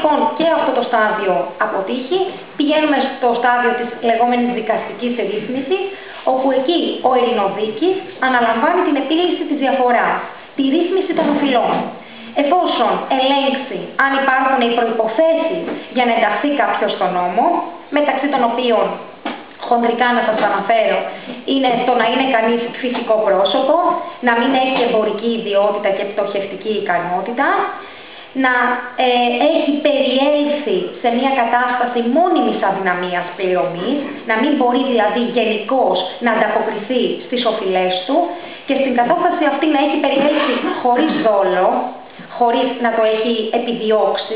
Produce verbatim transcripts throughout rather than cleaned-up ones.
λοιπόν και αυτό το στάδιο αποτύχει, πηγαίνουμε στο στάδιο της λεγόμενης δικαστικής ρύθμισης, όπου εκεί ο ειρηνοδίκης αναλαμβάνει την επίλυση της διαφοράς, τη ρύθμιση των οφειλών. Εφόσον ελέγξει αν υπάρχουν οι προϋποθέσεις για να ενταχθεί κάποιος στον νόμο, μεταξύ των οποίων χοντρικά να σας αναφέρω, είναι το να είναι κανείς φυσικό πρόσωπο, να μην έχει εμπορική ιδιότητα και πτωχευτική ικανότητα, να ε, έχει περιέλθει σε μια κατάσταση μόνιμης αδυναμίας πληρωμής, να μην μπορεί δηλαδή γενικώς να ανταποκριθεί στις οφειλές του και στην κατάσταση αυτή να έχει περιέλθει χωρίς δόλο, χωρίς να το έχει επιδιώξει,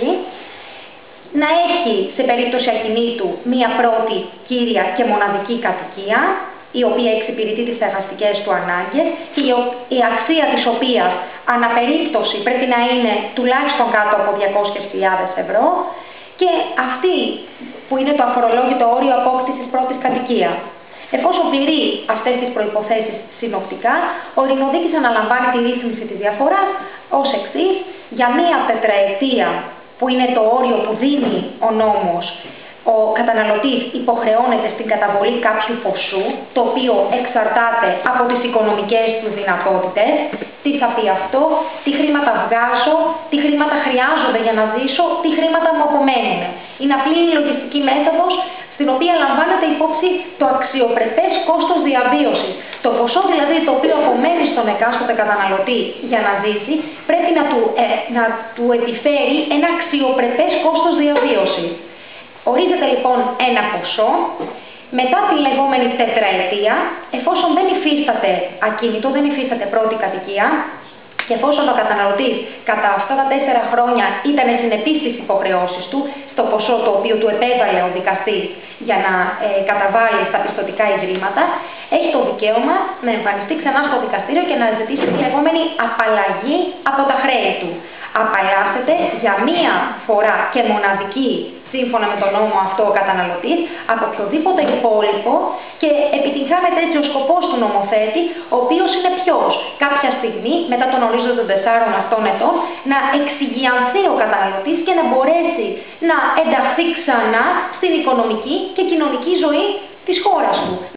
να έχει σε περίπτωση ακινήτου μία πρώτη κύρια και μοναδική κατοικία, η οποία εξυπηρετεί τις στεγαστικές του ανάγκες και η αξία της οποίας αναπερίπτωση πρέπει να είναι τουλάχιστον κάτω από διακόσιες χιλιάδες ευρώ και αυτή που είναι το αφορολόγητο όριο απόκτησης πρώτης κατοικίας. Εφόσον πληρεί αυτές τις προϋποθέσεις συνοπτικά, ο ειρηνοδίκης αναλαμβάνει τη ρύθμιση της διαφοράς ως εξής: για μία τετραετία, που είναι το όριο που δίνει ο νόμος, ο καταναλωτής υποχρεώνεται στην καταβολή κάποιου ποσού, το οποίο εξαρτάται από τις οικονομικές του δυνατότητες. Τι θα πει αυτό, τι χρήματα βγάζω, τι χρήματα χρειάζονται για να ζήσω, τι χρήματα μου απομένουν. Είναι απλή λογιστική μέθοδος, στην οποία λαμβάνεται υπόψη το αξιοπρεπές κόστος διαβίωσης. Το ποσό δηλαδή το οποίο απομένει στον εκάστοτε καταναλωτή για να ζήσει, πρέπει να του, ε, να του επιφέρει ένα αξιοπρεπές κόστος διαβίωσης. Ορίζεται λοιπόν ένα ποσό, μετά την λεγόμενη τετραετία, εφόσον δεν υφίσταται ακίνητο, δεν υφίσταται πρώτη κατοικία, και εφόσον ο καταναλωτής κατά αυτά τα τέσσερα χρόνια ήταν συνεπής στις υποχρεώσεις του, στο ποσό το οποίο του επέβαλε ο δικαστής για να ε, καταβάλει στα πιστωτικά ιδρύματα, έχει το δικαίωμα να εμφανιστεί ξανά στο δικαστήριο και να ζητήσει τη λεγόμενη απαλλαγή από τα χρέη του. Απαλλάσσεται για μία φορά και μοναδική, σύμφωνα με τον νόμο αυτό, ο καταναλωτής από οποιοδήποτε υπόλοιπο και επιτυγχάνεται έτσι ο σκοπός του νομοθέτη, ο οποίος είναι ποιος? Κάποια στιγμή, μετά τον ορίζοντα των τεσσάρων αυτών ετών, να εξυγιανθεί ο καταναλωτής και να μπορέσει να ενταχθεί ξανά στην οικονομική και κοινωνική ζωή της χώρας του.